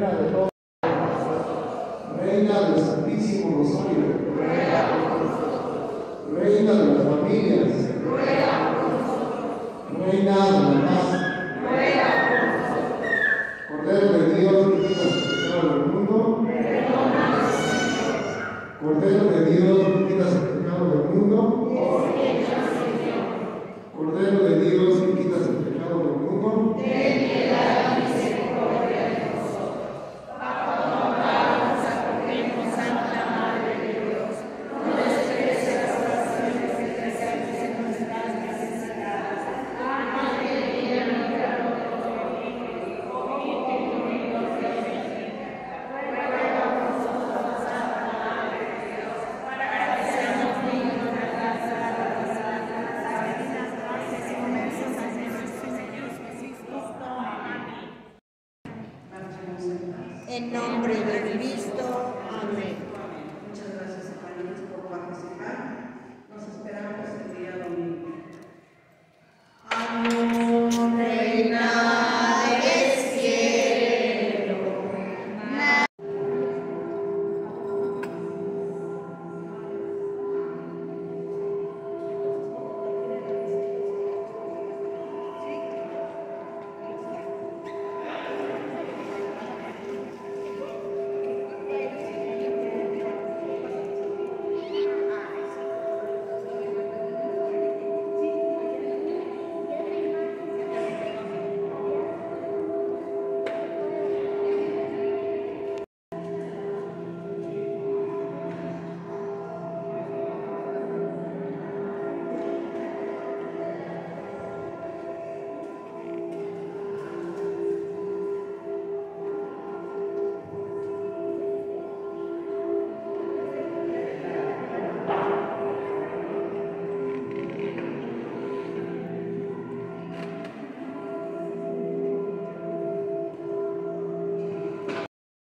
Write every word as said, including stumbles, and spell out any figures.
Reina de todo, Reina del Santísimo Rosario, Reina de las familias, Reina de la paz, Cordero de Dios que quitas el pecado del mundo, Cordero de Dios que quitas el pecado del mundo, Cordero de Dios que quitas el pecado del mundo, ten piedad y misericordia de nosotros. Vamos a acogernos, Santa Madre de Dios, no desprecies las oraciones especiales en nuestras necesidades. Madre mía, libra de todo peligro, y que conmigo ruega por nosotros, Santa Madre de Dios, para que seamos dignos de alcanzar la en nombre del mismo